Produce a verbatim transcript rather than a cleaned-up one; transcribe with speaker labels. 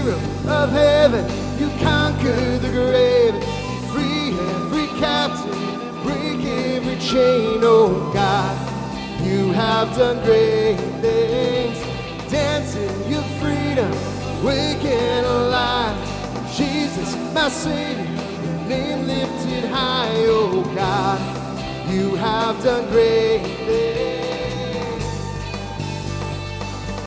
Speaker 1: hero of heaven, you conquered the grave. You free every captive, break every chain, oh God. You have done great things, dancing your freedom, waking alive. Jesus, my Savior, your name lifted high, oh God. You have done great things.